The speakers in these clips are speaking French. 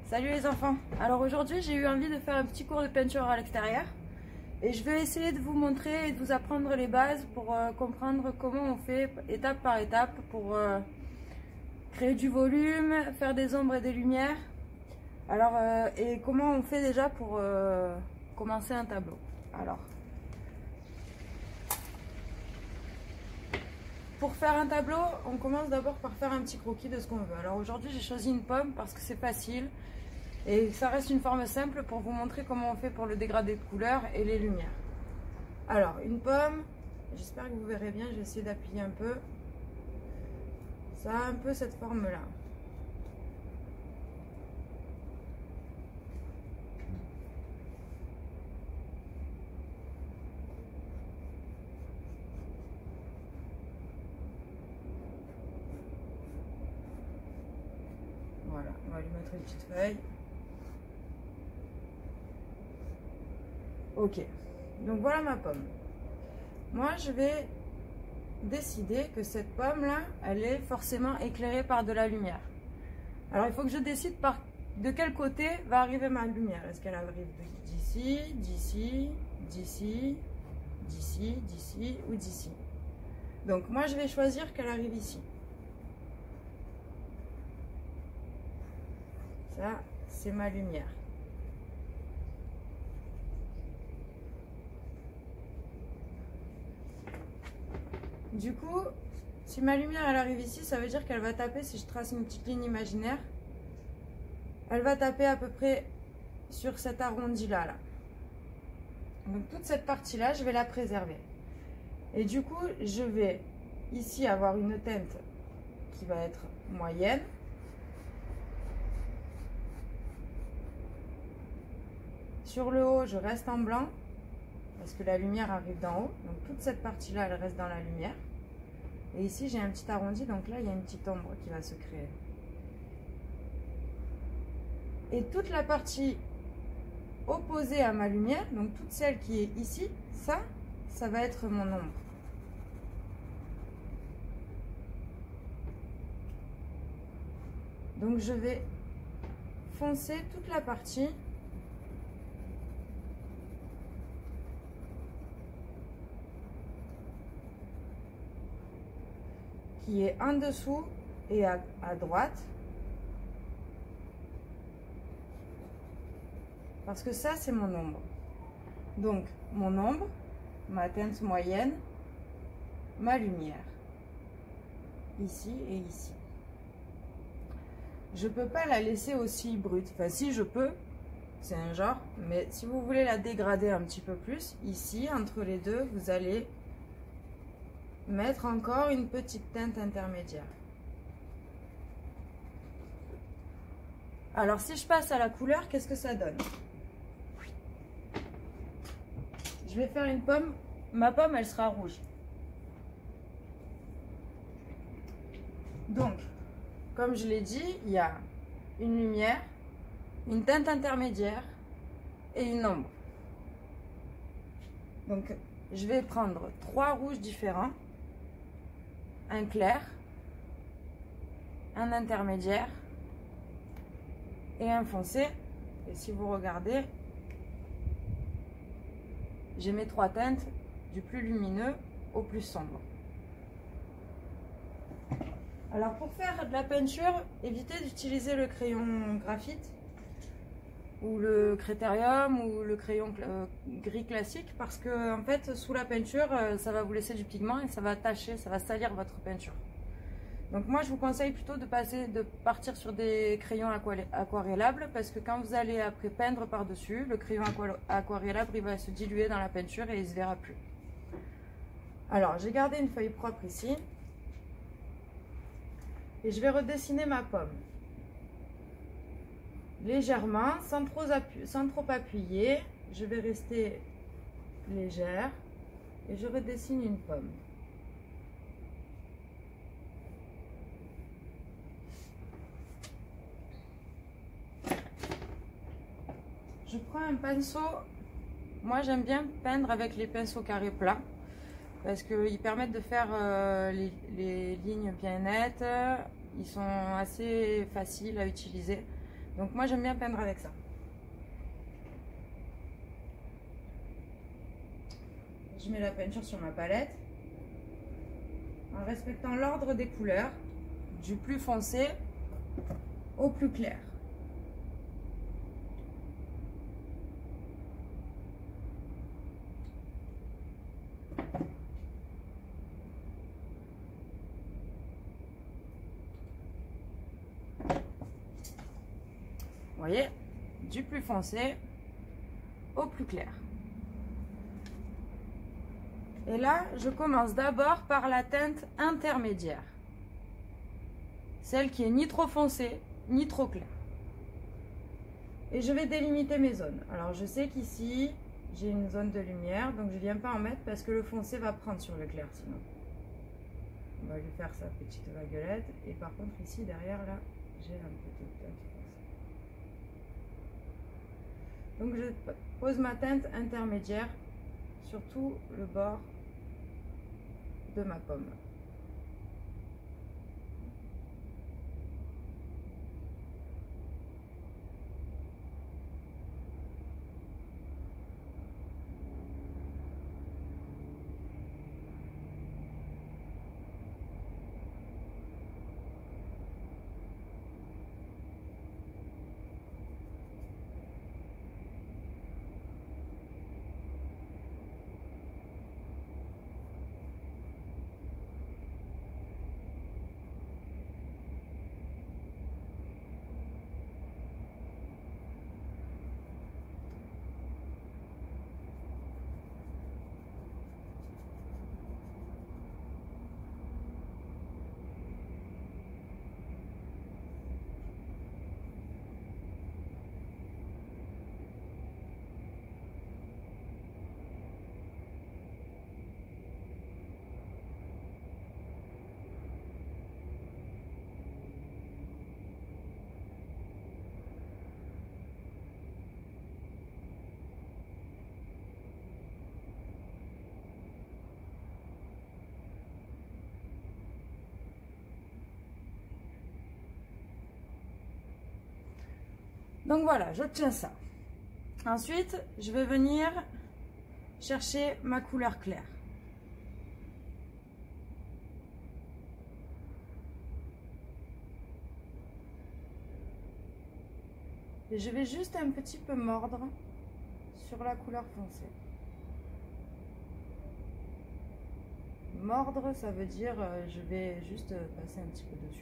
Salut les enfants. Alors aujourd'hui j'ai eu envie de faire un petit cours de peinture à l'extérieur et je vais essayer de vous montrer et de vous apprendre les bases pour comprendre comment on fait étape par étape pour créer du volume, faire des ombres et des lumières. Alors et comment on fait déjà pour commencer un tableau. Alors pour faire un tableau, on commence d'abord par faire un petit croquis de ce qu'on veut. Alors aujourd'hui j'ai choisi une pomme parce que c'est facile et ça reste une forme simple pour vous montrer comment on fait pour le dégradé de couleurs et les lumières. Alors une pomme, j'espère que vous verrez bien, je vais essayer d'appuyer un peu. Ça a un peu cette forme là. Voilà, on va lui mettre une petite feuille. Ok, donc voilà ma pomme. Moi je vais décider que cette pomme là, elle est forcément éclairée par de la lumière. Alors il faut que je décide de quel côté va arriver ma lumière. Est-ce qu'elle arrive d'ici, d'ici, d'ici, d'ici, d'ici ou d'ici? Donc moi je vais choisir qu'elle arrive ici. Ça, c'est ma lumière. Du coup, si ma lumière elle arrive ici, ça veut dire qu'elle va taper, si je trace une petite ligne imaginaire, elle va taper à peu près sur cet arrondi là. Donc toute cette partie là, je vais la préserver. Et du coup, je vais ici avoir une teinte qui va être moyenne. Sur le haut, je reste en blanc parce que la lumière arrive d'en haut. Donc toute cette partie-là, elle reste dans la lumière. Et ici, j'ai un petit arrondi. Donc là, il y a une petite ombre qui va se créer. Et toute la partie opposée à ma lumière, donc toute celle qui est ici, ça va être mon ombre. Donc je vais foncer toute la partie qui est en dessous et à droite, parce que ça c'est mon ombre. Donc mon ombre, ma teinte moyenne, ma lumière, ici et ici. Je peux pas la laisser aussi brute, enfin si je peux, c'est un genre, mais si vous voulez la dégrader un petit peu plus, ici entre les deux, vous allez mettre encore une petite teinte intermédiaire. Alors si je passe à la couleur, qu'est-ce que ça donne? Je vais faire une pomme, ma pomme elle sera rouge. Donc, comme je l'ai dit, il y a une lumière, une teinte intermédiaire et une ombre. Donc je vais prendre 3 rouges différents. Un clair, un intermédiaire et un foncé. Et si vous regardez, j'ai mes 3 teintes du plus lumineux au plus sombre. Alors pour faire de la peinture, évitez d'utiliser le crayon graphite ou le critérium ou le crayon gris classique, parce que en fait sous la peinture ça va vous laisser du pigment et ça va tacher, ça va salir votre peinture. Donc moi je vous conseille plutôt de partir sur des crayons aquarellables, parce que quand vous allez après peindre par dessus, le crayon aquarellable il va se diluer dans la peinture et il ne se verra plus. Alors j'ai gardé une feuille propre ici et je vais redessiner ma pomme légèrement, sans trop appuyer. Je vais rester légère et je redessine une pomme. Je prends un pinceau. Moi j'aime bien peindre avec les pinceaux carrés plats parce qu'ils permettent de faire les lignes bien nettes. Ils sont assez faciles à utiliser. Donc moi j'aime bien peindre avec ça. Je mets la peinture sur ma palette en respectant l'ordre des couleurs du plus foncé au plus clair. Vous voyez, du plus foncé au plus clair. Et là, je commence d'abord par la teinte intermédiaire. Celle qui est ni trop foncée, ni trop claire. Et je vais délimiter mes zones. Alors, je sais qu'ici, j'ai une zone de lumière, donc je ne viens pas en mettre parce que le foncé va prendre sur le clair sinon. On va lui faire sa petite vaguelette. Et par contre, ici, derrière, là, j'ai un petit teinte foncée. Donc, je pose ma teinte intermédiaire sur tout le bord de ma pomme. Donc voilà, j'obtiens ça. Ensuite, je vais venir chercher ma couleur claire. Et je vais juste un petit peu mordre sur la couleur foncée. Mordre, ça veut dire je vais juste passer un petit peu dessus.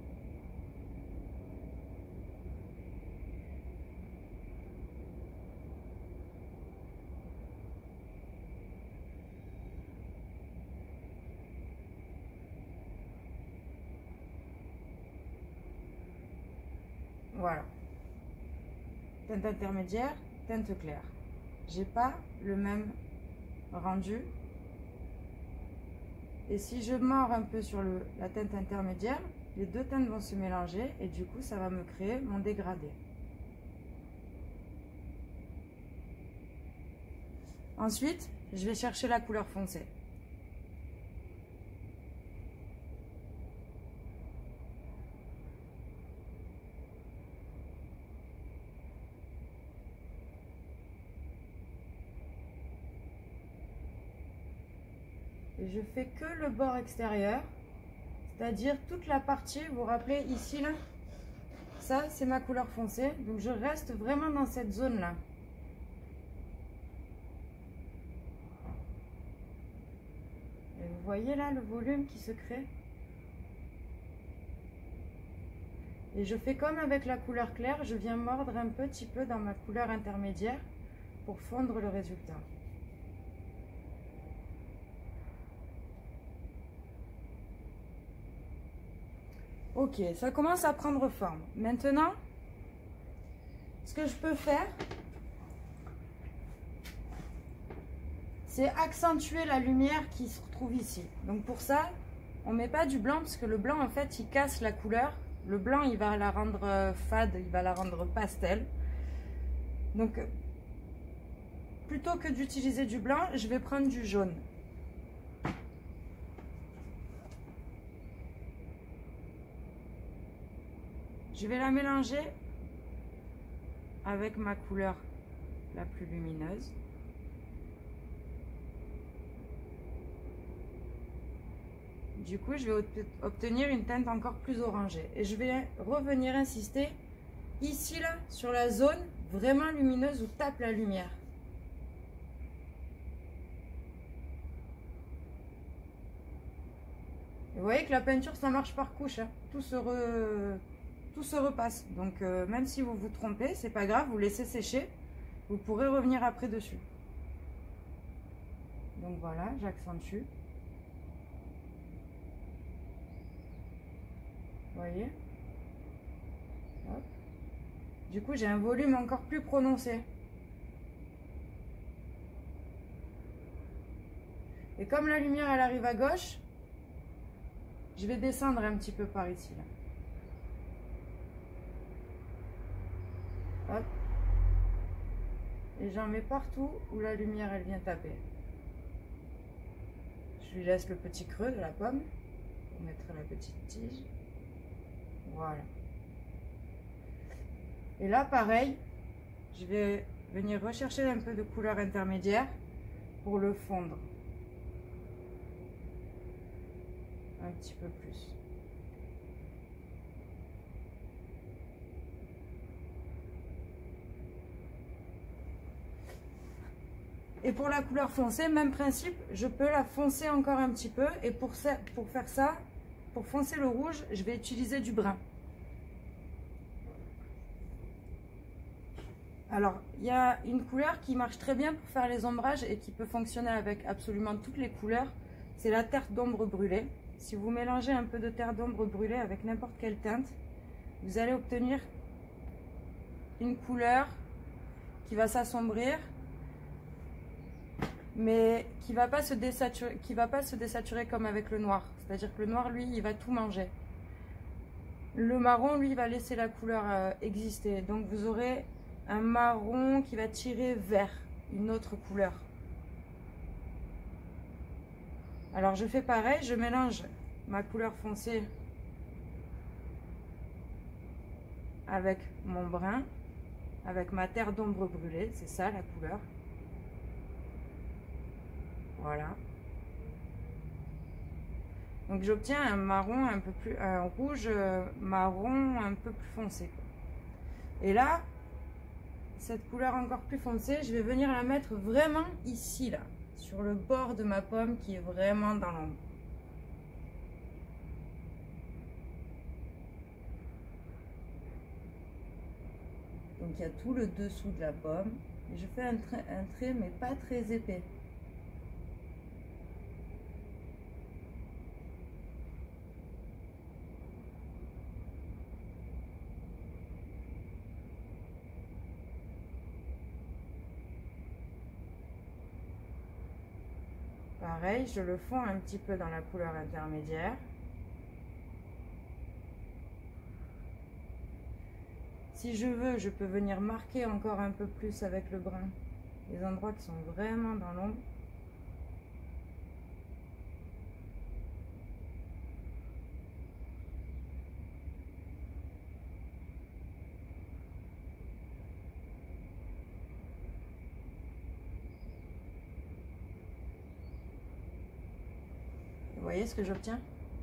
Voilà. Teinte intermédiaire, teinte claire. J'ai pas le même rendu. Et si je mords un peu sur la teinte intermédiaire, les deux teintes vont se mélanger et du coup ça va me créer mon dégradé. Ensuite, je vais chercher la couleur foncée. Et je fais que le bord extérieur, c'est-à-dire toute la partie, vous vous rappelez ici là, ça c'est ma couleur foncée, donc je reste vraiment dans cette zone là. Et vous voyez là le volume qui se crée. Et je fais comme avec la couleur claire, je viens mordre un petit peu dans ma couleur intermédiaire pour fondre le résultat. Ok, ça commence à prendre forme. Maintenant, ce que je peux faire, c'est accentuer la lumière qui se retrouve ici. Donc pour ça, on ne met pas du blanc parce que le blanc, en fait, il casse la couleur. Le blanc, il va la rendre fade, il va la rendre pastel. Donc, plutôt que d'utiliser du blanc, je vais prendre du jaune. Je vais la mélanger avec ma couleur la plus lumineuse. Du coup, je vais obtenir une teinte encore plus orangée. Et je vais revenir insister ici, là, sur la zone vraiment lumineuse où tape la lumière. Et vous voyez que la peinture, ça marche par couche, hein. Tout se repasse. Donc, même si vous vous trompez, c'est pas grave, vous laissez sécher. Vous pourrez revenir après dessus. Donc voilà, j'accentue. Vous voyez? Hop. Du coup, j'ai un volume encore plus prononcé. Et comme la lumière, elle arrive à gauche, je vais descendre un petit peu par ici. Là. Hop. Et j'en mets partout où la lumière, elle vient taper. Je lui laisse le petit creux de la pomme pour mettre la petite tige. Voilà. Et là, pareil, je vais venir rechercher un peu de couleur intermédiaire pour le fondre. Un petit peu plus. Et pour la couleur foncée, même principe, je peux la foncer encore un petit peu. Et pour faire ça, pour foncer le rouge, je vais utiliser du brun. Alors, il y a une couleur qui marche très bien pour faire les ombrages et qui peut fonctionner avec absolument toutes les couleurs. C'est la terre d'ombre brûlée. Si vous mélangez un peu de terre d'ombre brûlée avec n'importe quelle teinte, vous allez obtenir une couleur qui va s'assombrir, mais qui va pas se désaturer comme avec le noir. C'est-à-dire que le noir, lui, il va tout manger. Le marron, lui, va laisser la couleur exister. Donc vous aurez un marron qui va tirer vers une autre couleur. Alors je fais pareil, je mélange ma couleur foncée avec mon brun, avec ma terre d'ombre brûlée, c'est ça la couleur. Voilà. Donc j'obtiens un marron un peu plus, un rouge marron un peu plus foncé. Et là, cette couleur encore plus foncée, je vais venir la mettre vraiment ici, là, sur le bord de ma pomme qui est vraiment dans l'ombre. Donc il y a tout le dessous de la pomme. Et je fais un trait mais pas très épais. Pareil, je le fonds un petit peu dans la couleur intermédiaire. Si je veux, je peux venir marquer encore un peu plus avec le brun les endroits qui sont vraiment dans l'ombre. Vous voyez ce que j'obtiens?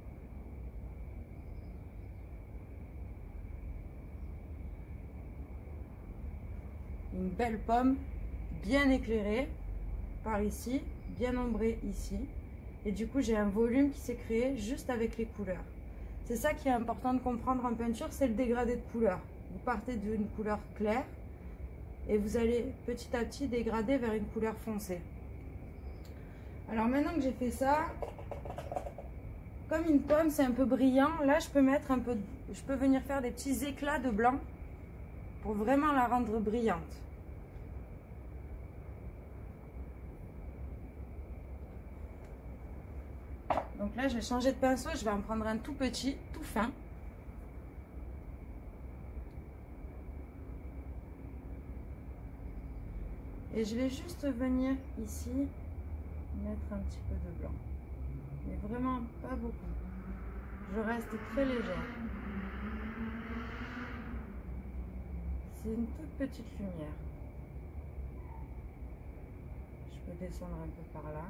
Une belle pomme bien éclairée par ici, bien ombrée ici. Et du coup, j'ai un volume qui s'est créé juste avec les couleurs. C'est ça qui est important de comprendre en peinture, c'est le dégradé de couleurs. Vous partez d'une couleur claire et vous allez petit à petit dégrader vers une couleur foncée. Alors maintenant que j'ai fait ça, comme une pomme c'est un peu brillant, là je peux venir faire des petits éclats de blanc pour vraiment la rendre brillante. Donc là je vais changer de pinceau, je vais en prendre un tout petit, tout fin. Et je vais juste venir ici mettre un petit peu de blanc. Mais vraiment pas beaucoup. Je reste très légère. c'est une toute petite lumière. Je peux descendre un peu par là.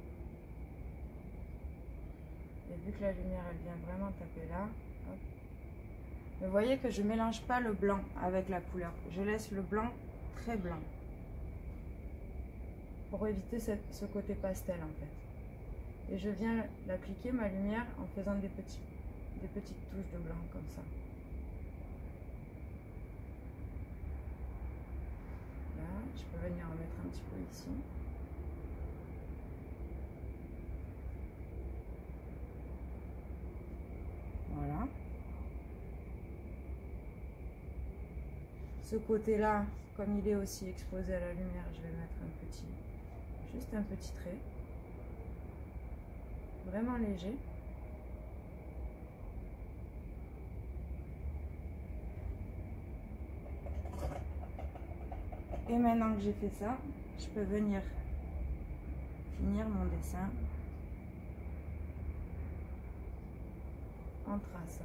Et vu que la lumière elle vient vraiment taper là, hop. Vous voyez que je ne mélange pas le blanc avec la couleur. Je laisse le blanc très blanc. Pour éviter ce côté pastel en fait. Et je viens l'appliquer ma lumière en faisant des petites touches de blanc comme ça. Là, je peux venir en mettre un petit peu ici. Voilà. Ce côté-là, comme il est aussi exposé à la lumière, je vais mettre juste un petit trait. Vraiment léger. Et maintenant que j'ai fait ça, je peux venir finir mon dessin en traçant.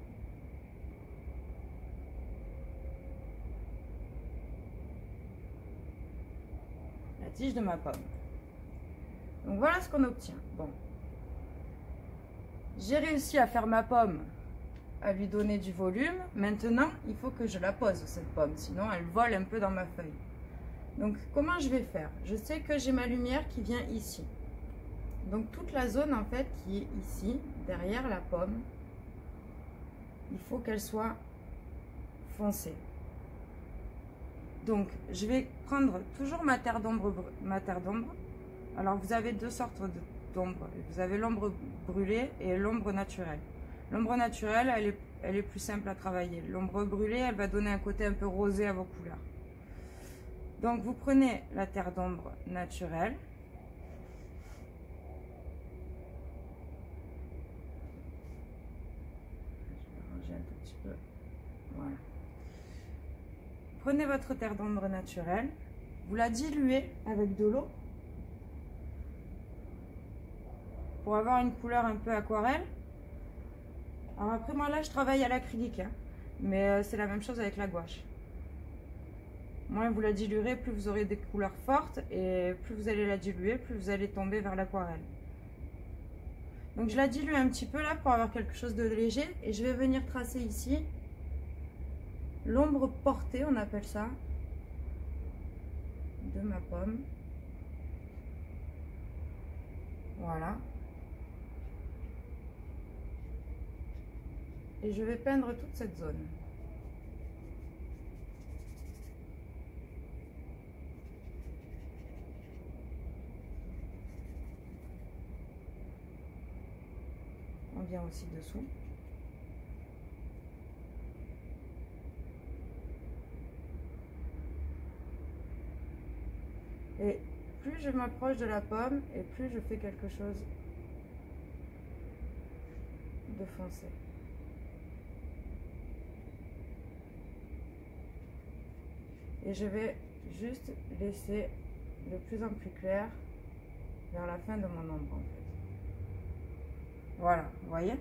La tige de ma pomme. Donc voilà ce qu'on obtient. Bon, j'ai réussi à faire ma pomme, à lui donner du volume. Maintenant, il faut que je la pose cette pomme, sinon elle vole un peu dans ma feuille. Donc comment je vais faire? Je sais que j'ai ma lumière qui vient ici. Donc toute la zone en fait qui est ici, derrière la pomme, il faut qu'elle soit foncée. Donc je vais prendre toujours ma terre d'ombre. Alors vous avez deux sortes d'ombre. Vous avez l'ombre brûlée et l'ombre naturelle. L'ombre naturelle, elle est plus simple à travailler. L'ombre brûlée, elle va donner un côté un peu rosé à vos couleurs. Donc vous prenez la terre d'ombre naturelle. Je vais ranger un tout petit peu. Voilà. Prenez votre terre d'ombre naturelle. Vous la diluez avec de l'eau. Pour avoir une couleur un peu aquarelle. Alors après moi là je travaille à l'acrylique. Hein, mais c'est la même chose avec la gouache. Moins vous la diluerez, plus vous aurez des couleurs fortes, et plus vous allez la diluer, plus vous allez tomber vers l'aquarelle. Donc je la dilue un petit peu là pour avoir quelque chose de léger, et je vais venir tracer ici l'ombre portée, on appelle ça, de ma pomme. Voilà. Et je vais peindre toute cette zone. On vient aussi dessous. Et plus je m'approche de la pomme, et plus je fais quelque chose de foncé. Et je vais juste laisser de plus en plus clair vers la fin de mon ombre en fait. Voilà, vous voyez.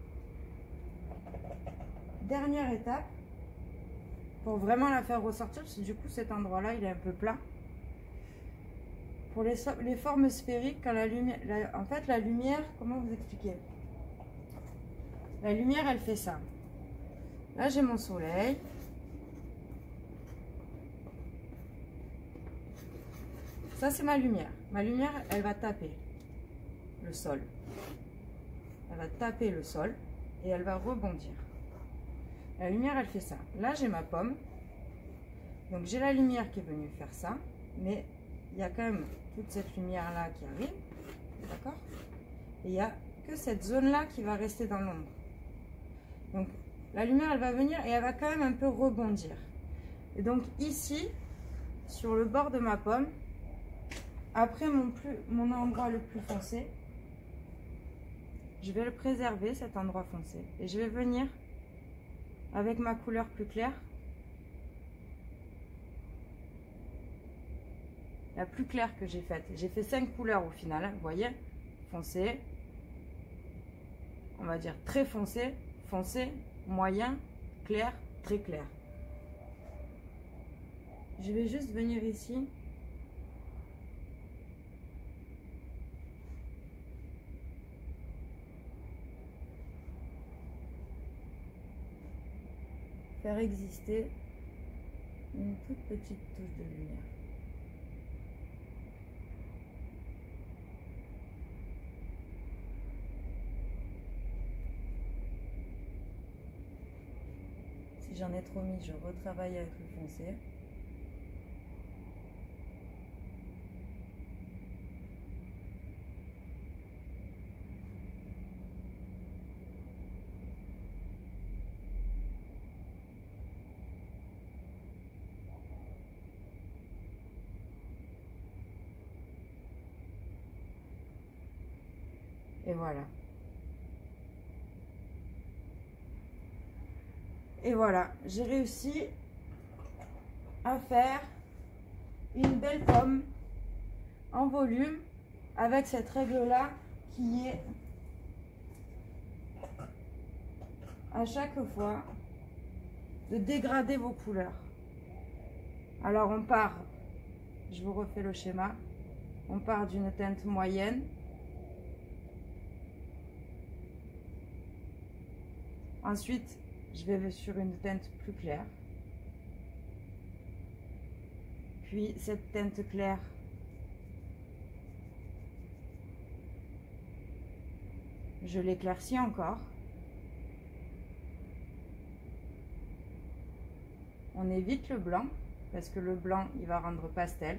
Dernière étape, pour vraiment la faire ressortir, parce que du coup cet endroit-là il est un peu plat. Pour les formes sphériques, quand la lumière, en fait la lumière, comment vous expliquer? La lumière elle fait ça. Là j'ai mon soleil. Ça c'est ma lumière. Ma lumière elle va taper le sol. Elle va taper le sol et elle va rebondir. La lumière elle fait ça. Là j'ai ma pomme. Donc j'ai la lumière qui est venue faire ça. Mais il y a quand même toute cette lumière là qui arrive. D'accord? Et il n'y a que cette zone là qui va rester dans l'ombre. Donc la lumière elle va venir et elle va quand même un peu rebondir. Et donc ici, sur le bord de ma pomme, après mon endroit le plus foncé, je vais le préserver cet endroit foncé. Et je vais venir avec ma couleur plus claire, la plus claire que j'ai faite. J'ai fait 5 couleurs au final, hein, vous voyez, foncé, on va dire très foncé, foncé, moyen, clair, très clair. Je vais juste venir ici. Faire exister une toute petite touche de lumière. Si j'en ai trop mis, je retravaille avec le foncé. Et voilà. Et voilà, j'ai réussi à faire une belle pomme en volume avec cette règle-là qui est à chaque fois de dégrader vos couleurs. Alors on part, je vous refais le schéma, on part d'une teinte moyenne. Ensuite, je vais sur une teinte plus claire. Puis cette teinte claire, je l'éclaircis encore. On évite le blanc parce que le blanc, il va rendre pastel.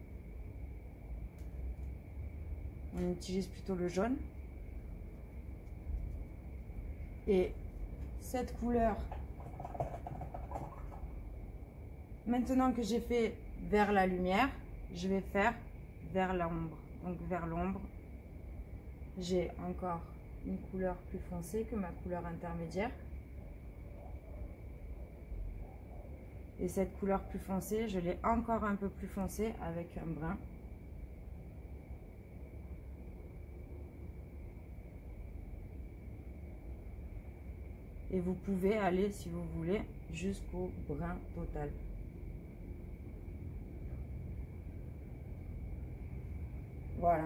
On utilise plutôt le jaune. Et cette couleur, maintenant que j'ai fait vers la lumière, je vais faire vers l'ombre. Donc vers l'ombre, j'ai encore une couleur plus foncée que ma couleur intermédiaire. Et cette couleur plus foncée, je l'ai encore un peu plus foncée avec un brun. Et vous pouvez aller, si vous voulez, jusqu'au brun total. Voilà.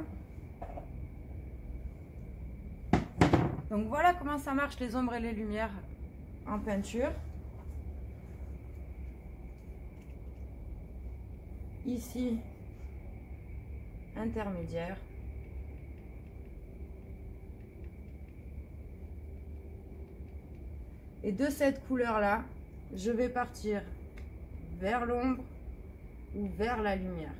Donc voilà comment ça marche les ombres et les lumières en peinture. Ici, intermédiaire. Et de cette couleur-là, je vais partir vers l'ombre ou vers la lumière.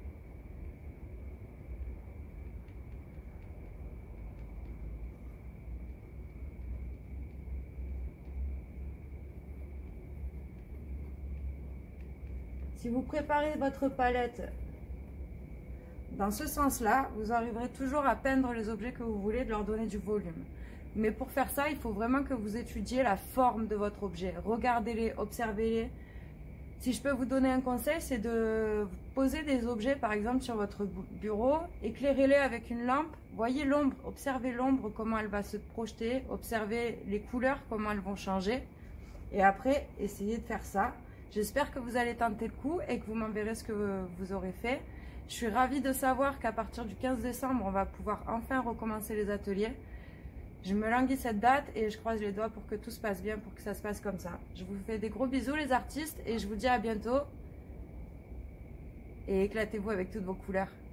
Si vous préparez votre palette dans ce sens-là, vous arriverez toujours à peindre les objets que vous voulez, de leur donner du volume. Mais pour faire ça, il faut vraiment que vous étudiez la forme de votre objet. Regardez-les, observez-les. Si je peux vous donner un conseil, c'est de poser des objets, par exemple, sur votre bureau. Éclairez-les avec une lampe. Voyez l'ombre, observez l'ombre, comment elle va se projeter. Observez les couleurs, comment elles vont changer. Et après, essayez de faire ça. J'espère que vous allez tenter le coup et que vous m'enverrez ce que vous aurez fait. Je suis ravie de savoir qu'à partir du 15 décembre, on va pouvoir enfin recommencer les ateliers. Je me languis cette date et je croise les doigts pour que tout se passe bien, pour que ça se passe comme ça. Je vous fais des gros bisous les artistes et je vous dis à bientôt. Et éclatez-vous avec toutes vos couleurs.